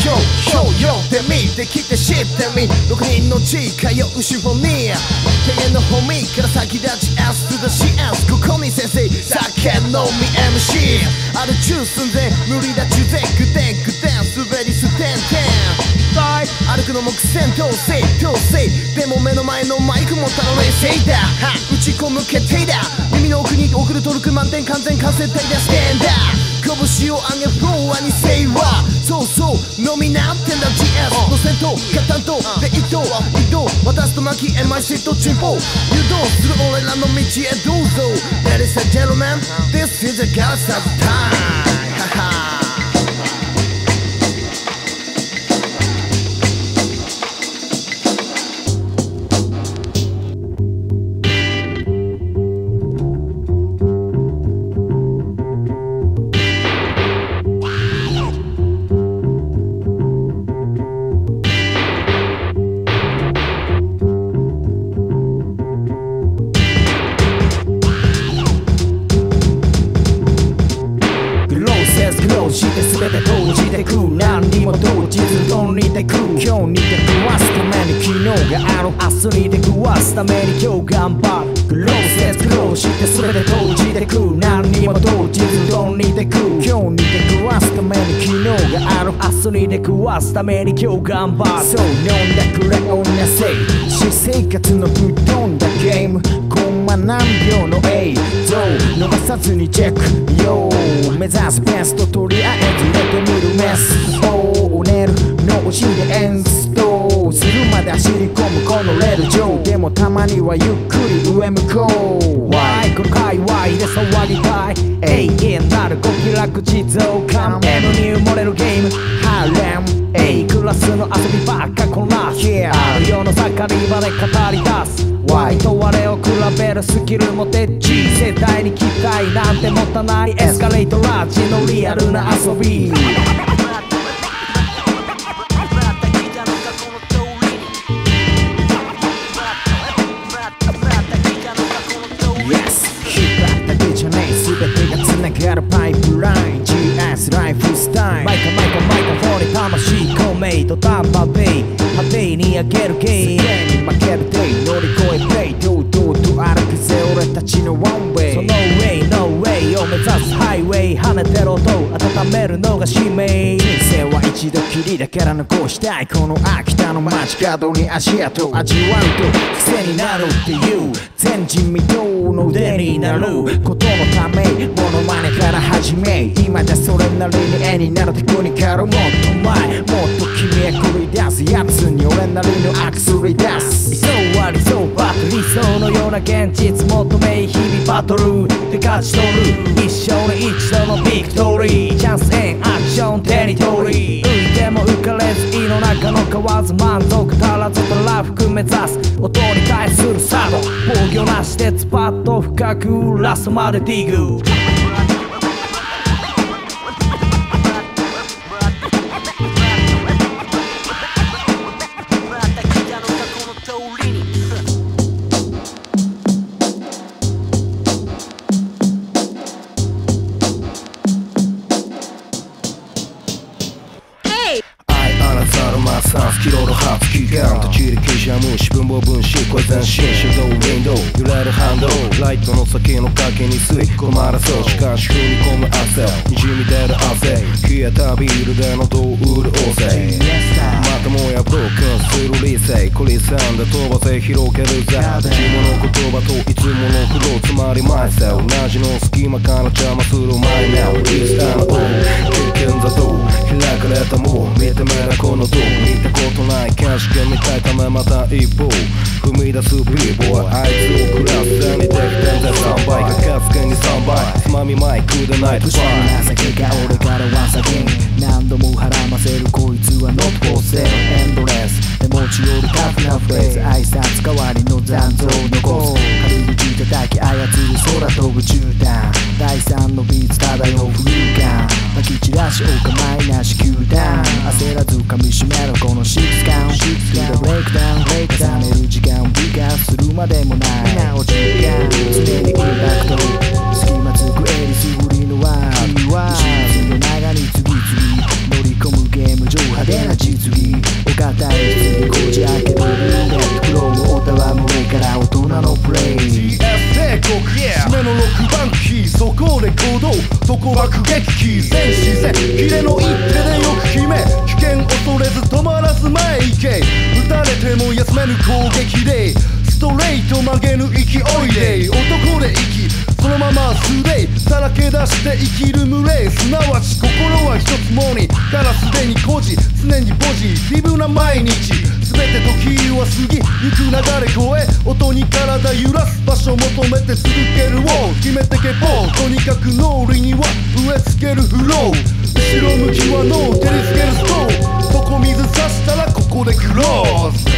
よってみてきて知ってみ6人の G 通うシンフォニー庭園のホミから先立ち S to the CS ここに先生酒飲み MC ある中寸前無理だ中前グデングデン滑りステンテン歩くのも苦戦統制でも目の前のマイクもただ冷静だ打ち込む決定だ耳の奥に送るトルク満点完全完成体だステンダー拳を上げフロアにセイワーそう飲みなんてんだ GS の先頭が担当で移動私とマキ MIC とチンポ誘導する俺らの道へどうぞ Ladies and gentlemen This is a Garrard timeして全て投じてく何にも動じず論理でく今日に出くわすために昨日がある明日に出くわすために今日頑張るグローセスグローして全て投じてく何にも動じず論理でく今日に出くわすために昨日がある明日に出くわすために今日頑張るそう飲んだくれおなせい私生活のぶっ飛んだゲームコンマ何秒の映像逃さずにチェックよ目指すベストとりあえず入れてみるメスを寝る脳死でエンストするまで走り込むこのレール上でもたまにはゆっくり上向こう Why この界隈で騒ぎたい永遠なる極楽地蔵感 M に埋もれるゲームハーレムクラスの遊びばっかこなすある世の盛り場で語り出すY と我を比べるスキルもてっち世代に期待なんてもたないエスカレートラッチのリアルな遊びパイプライン GS ライフスタイルマイクフォンに魂込めイとタンパベイ派手に上げるゲーム世間に負けるデイ乗り越えプレイ堂々と歩くぜ俺たちのワンウェイそのウェイを目指すハイウェイ跳ねてる音温めるのが使命人生は一度きりだから残したいこの秋田の街角に足跡味わうと癖になるっていう前人未到の腕になることのためモノマネから始め今じゃそれなりに絵になるテクニカルもっと前もっと君へ繰り出すやつに俺なりのアクセル出す理想は理想バトル理想のような現実求め日々バトルで勝ち取る一生に一度のビクトリーチャンスエンアクションテリトリー浮いても浮かれず胃の中の蛙満足足らずとラフ目指す音に対するサード防御なしでスパッと深くラストまでディグキロの発揮眼立ち入り傾斜無視分母分子これ全身手動ウィンドウ揺れるハンドライトの先の影に吸い込まれそうしかし踏み込む汗にじみ出る汗冷えたビールで喉を潤せまたもやブロークンする理性コリサンで飛ばせ広げるぜ自分の言葉といつものフローつまりマイセル同じの隙間から邪魔するマイナウイスターの経験だと開かれたもう見た目なこのド見たことない景色見たいためまた一歩踏み出す B-boy あいつをクラスでにできてんで3倍かかつけに3倍つまみマイクでないとバイ情けが俺からは先何度も絡ませるこいつは Not for sale エンドレス手持ちよりタフなフレーズ挨拶代わりの残像を残す軽口叩き操る空飛ぶ絨毯第3のビーツ漂う浮遊感まき散らしお構いなし球団焦らず噛みしめるこのシックスカウントブレイクダウン重ねる時間美化するまでもないなお時間常にインパクト隙間つくエリス振りのワールド真実の中に次々乗り込むゲーム上派手こ爆撃機全視線キレの一手でよく決め危険恐れず止まらず前行け撃たれても休めぬ攻撃でストレート曲げぬ勢いで男で生きそのまま素でさらけ出して生きる群れすなわち心は一つもにからすでに孤児常にポジティブな毎日全て時は過ぎゆく流れ越え音に体揺らす場所求めて続けるを決めてけポーとにかく脳裏には植え付けるフロー後ろ向きはノー照りつけるストーンそこ水さしたらここでクローズ